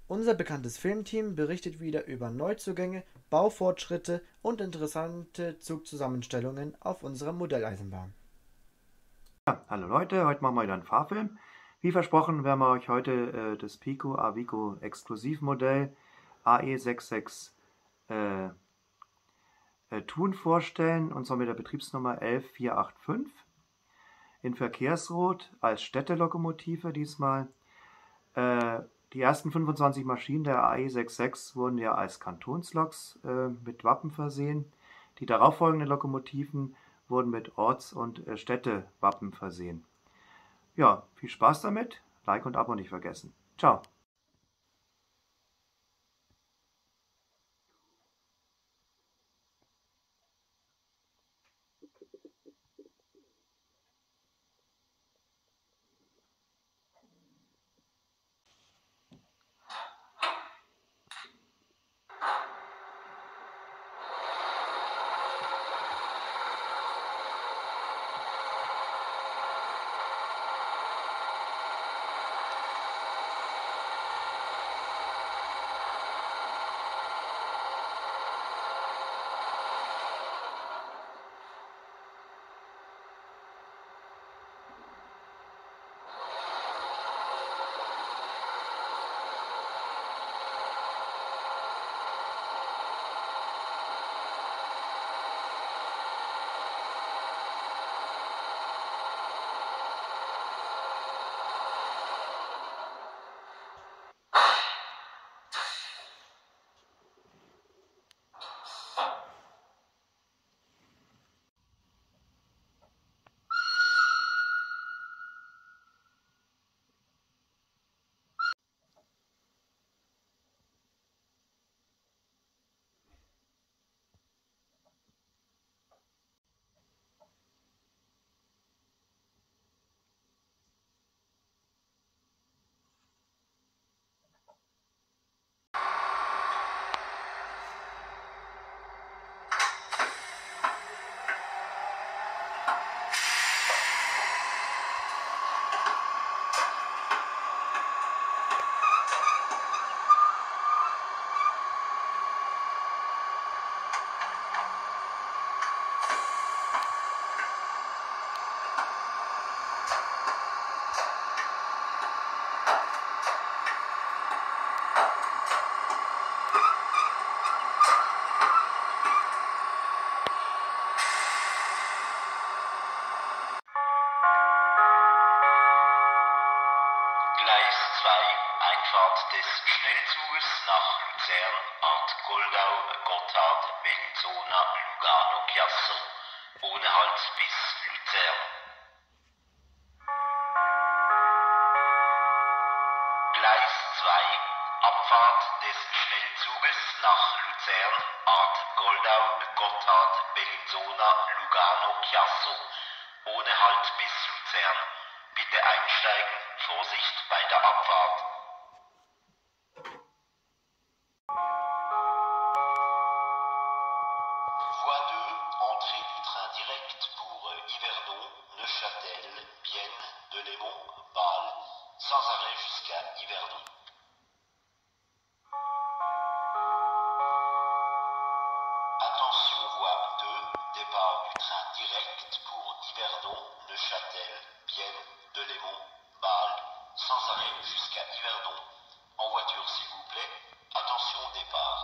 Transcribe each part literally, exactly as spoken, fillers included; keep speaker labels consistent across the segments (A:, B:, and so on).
A: Unser bekanntes Filmteam berichtet wieder über Neuzugänge, Baufortschritte und interessante Zugzusammenstellungen auf unserer Modelleisenbahn.
B: Ja, hallo Leute, heute machen wir wieder einen Fahrfilm. Wie versprochen werden wir euch heute äh, das Pico Avico Exklusivmodell A E sechsundsechzig äh, äh, Thun vorstellen, und zwar mit der Betriebsnummer elf vier acht fünf in Verkehrsrot als Städtelokomotive diesmal. Äh, die ersten fünfundzwanzig Maschinen der A E sechsundsechzig wurden ja als Kantonsloks äh, mit Wappen versehen. Die darauffolgenden Lokomotiven wurden mit Orts- und äh, Städtewappen versehen. Ja, viel Spaß damit. Like und Abo nicht vergessen. Ciao.
C: Gleis zwei, Einfahrt des Schnellzuges nach Luzern, Art Goldau, Gotthard, Bellinzona, Lugano, Chiasso, ohne Halt bis Luzern. Gleis zwei, Abfahrt des Schnellzuges nach Luzern, Art Goldau, Gotthard, Bellinzona, Lugano, Chiasso, ohne Halt bis Luzern. Bitte einsteigen, Vorsicht bei der Abfahrt. Voie deux, entrée du train direct pour Yverdon, Neuchâtel, Bienne, Delémont, Bâle, sans arrêt jusqu'à Yverdon. Attention, voie deux, départ du train direct pour Yverdon, Neuchâtel, Bienne, Delémont, Bâle, sans arrêt jusqu'à Yverdon. En voiture s'il vous plaît, attention au départ.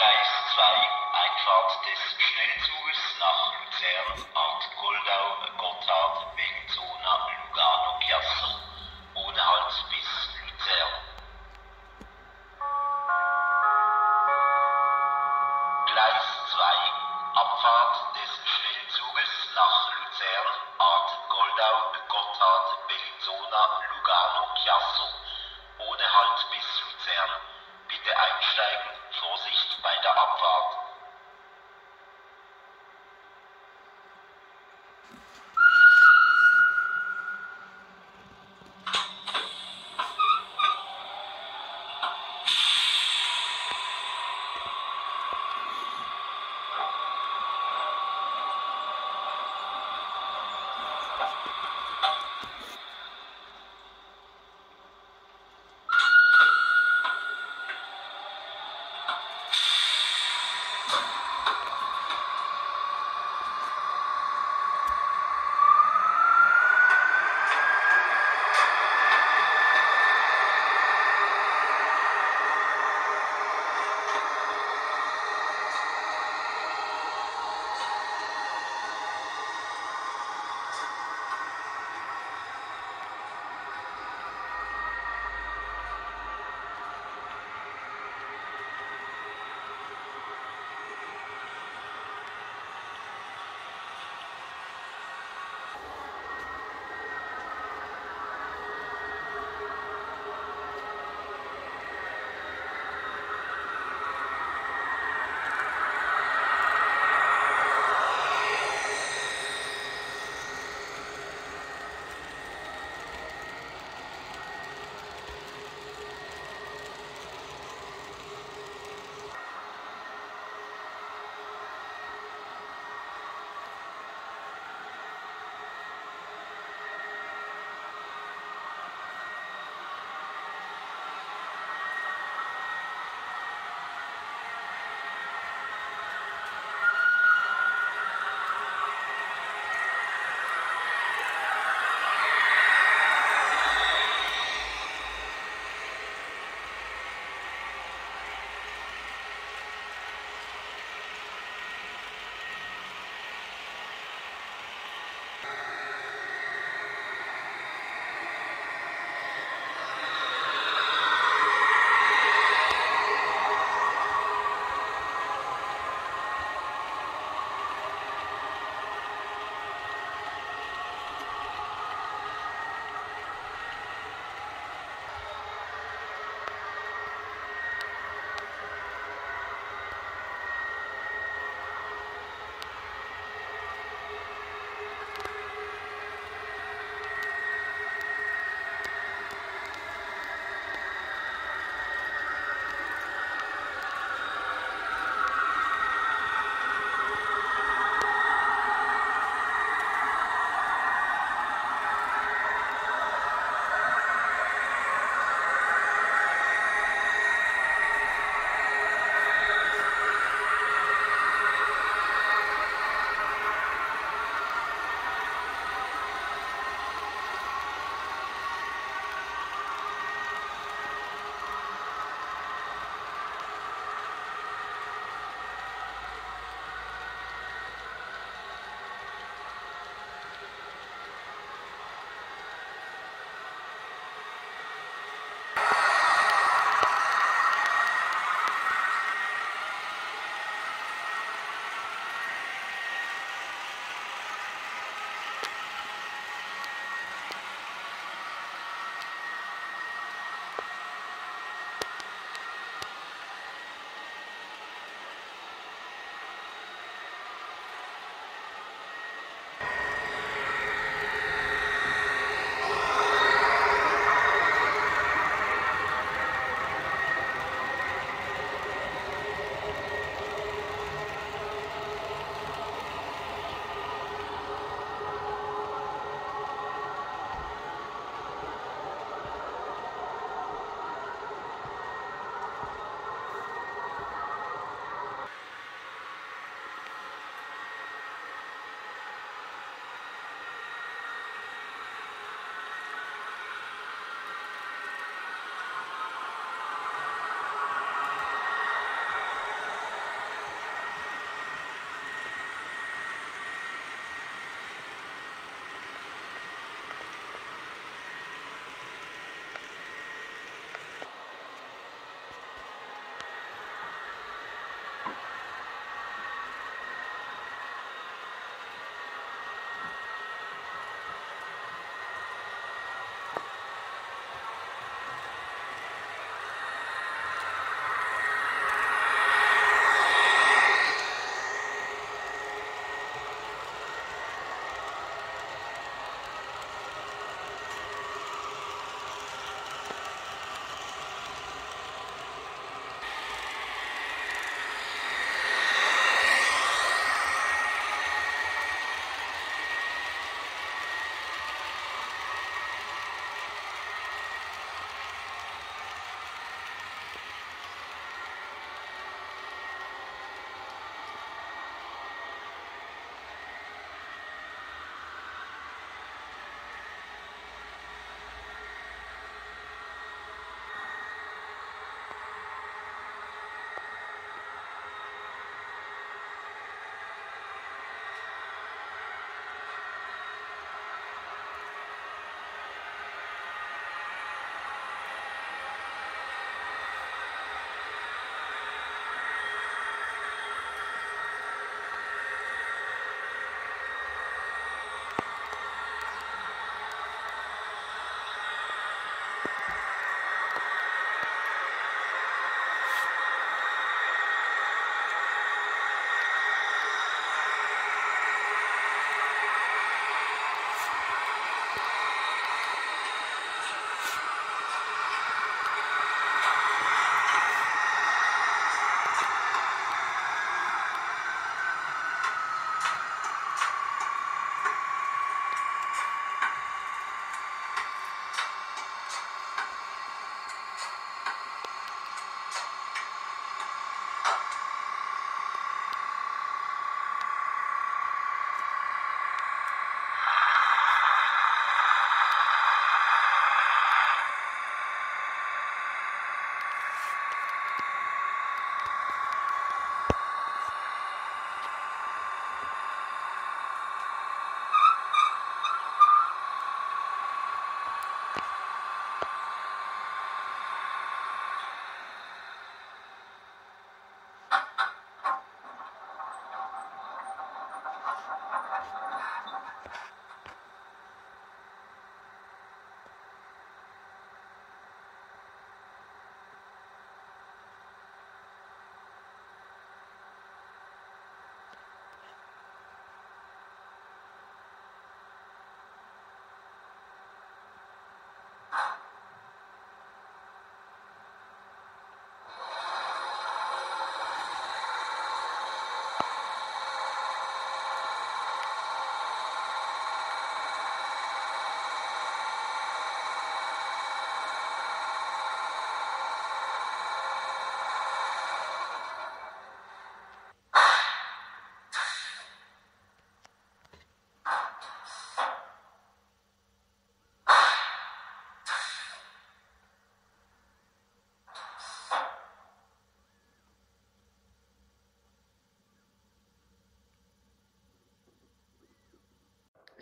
C: Gleis zwei, Einfahrt des Schnellzuges nach Luzern, Art Goldau, Gotthard, Belzona, Lugano, Chiasso, ohne Halt bis Luzern. Gleis zwei, Abfahrt des Schnellzuges nach Luzern, Art Goldau, Gotthard, Belzona, Lugano, Chiasso, ohne Halt bis Luzern. Bitte einsteigen, Vorsicht bei der Abfahrt.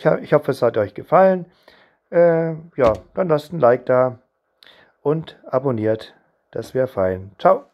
B: Ich, ich hoffe, es hat euch gefallen. Äh, ja, dann lasst ein Like da und abonniert. Das wäre fein. Ciao.